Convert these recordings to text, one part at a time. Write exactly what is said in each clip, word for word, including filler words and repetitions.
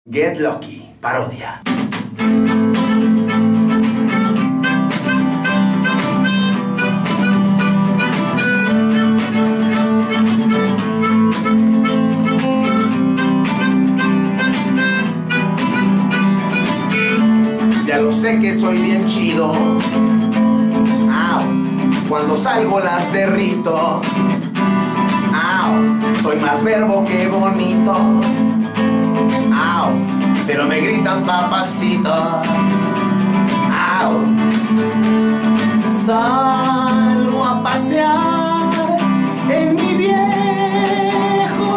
Get Lucky, parodia. Ya lo sé que soy bien chido. Au. Cuando salgo las derrito. Au. Soy más verbo que bonito. Au. Pero me gritan papacito. Au. Salgo a pasear en mi viejo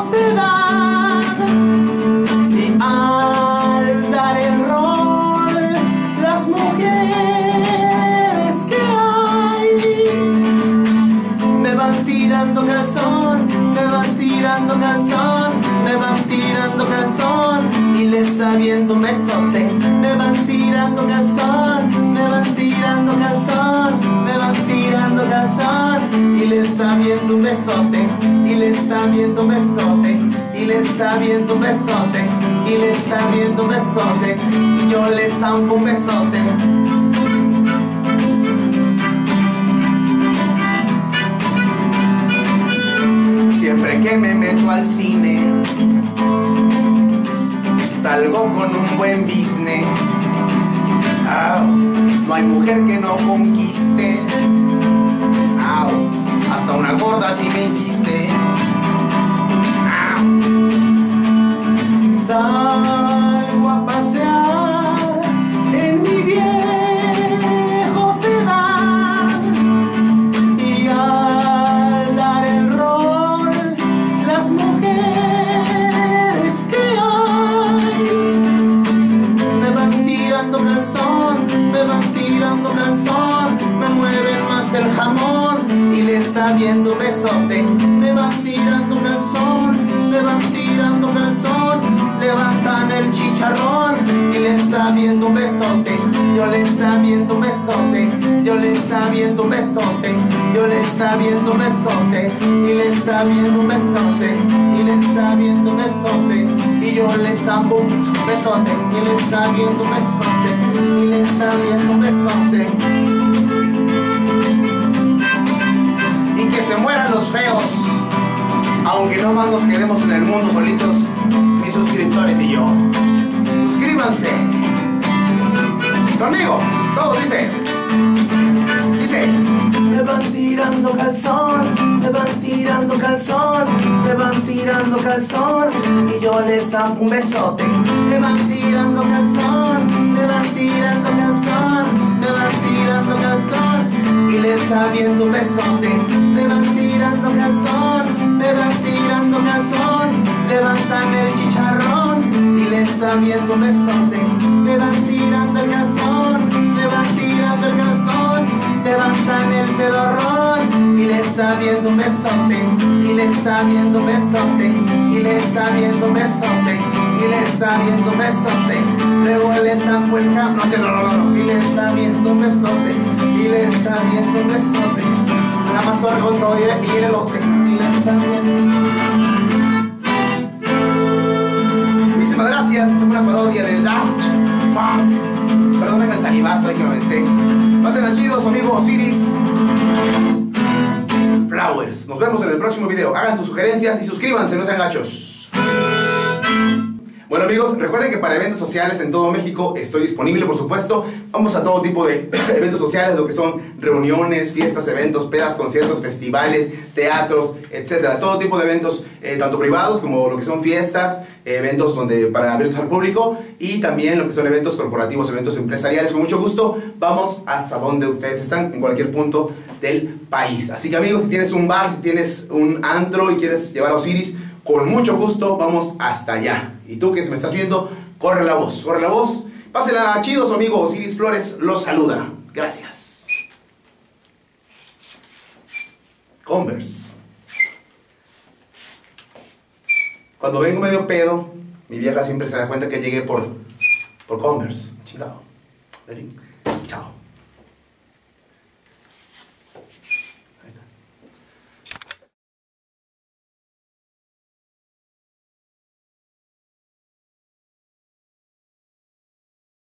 sedán y al dar el rol las mujeres que hay me van tirando calzón, me van tirando calzón, me van tirando calzón y les aviento un besote. Me van tirando calzón, me van tirando calzón, me van tirando calzón y les aviento un besote, y les aviento un besote, y les aviento un besote, y les aviento un besote, y yo les zampo un besote. Siempre que me meto al cine salgo con un buen business. Oh, no hay mujer que no conquiste. Oh, hasta una gorda si me insiste. Oh. Salgo a pasear en mi viejo sedán y al dar el rol las mujeres que calzón, me van tirando calzón, me mueven más el jamón y les aviento un besote. Me van tirando calzón, me van tirando calzón, levantan el chicharrón y les aviento un besote. Yo les aviento un besote, yo les aviento un besote, yo les aviento un besote y les aviento un besote, y les aviento un besote, y yo les zampo un besote, y les aviento un besote, y les aviento un besote. Y que se mueran los feos, aunque no más nos quedemos en el mundo solitos, mis suscriptores y yo. Suscríbanse. Conmigo, todos dicen. Dice. Me van tirando calzón, me van tirando calzón, me van tirando calzón y yo les zampo un besote. Me van tirando calzón, me van tirando calzón, me van tirando calzón y les aviento un besote. Me van tirando calzón, me van tirando calzón, levantan el chicharrón y les aviento un besote. Me van tirando el calzón, me van tirando el calzón, levantan el pedorrón y les aviento un besote, y les aviento un besote, y les aviento un besote, y les aviento un besote. Luego les zampo el cap, no sé, no, no, no, y les aviento un besote, y les aviento un besote. La mazorca con todo y el elote, y les aviento. Muchísimas gracias, esto fue una parodia de Daft Punk. Perdónenme el salivazo ahí que me aventé. Pásenla chido, su amigo Osiris Flowers. Nos vemos en el próximo video. Hagan sus sugerencias y suscríbanse, no sean gachos. Bueno amigos, recuerden que para eventos sociales en todo México estoy disponible, por supuesto. Vamos a todo tipo de eventos sociales, lo que son reuniones, fiestas, eventos, pedas, conciertos, festivales, teatros, etcétera. Todo tipo de eventos, eh, tanto privados como lo que son fiestas, eh, eventos donde, para abiertos al público, y también lo que son eventos corporativos, eventos empresariales. Con mucho gusto vamos hasta donde ustedes están, en cualquier punto del país. Así que amigos, si tienes un bar, si tienes un antro y quieres llevar a Osiris, con mucho gusto vamos hasta allá. Y tú que me estás viendo, corre la voz, corre la voz. Pásela chido, su amigo Osiris Flores los saluda. Gracias. Converse. Cuando vengo medio pedo, mi vieja siempre se da cuenta que llegué por, por Converse. Chingado. En fin.